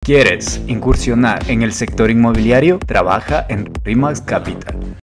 ¿Quieres incursionar en el sector inmobiliario? Trabaja en RE/MAX Capital.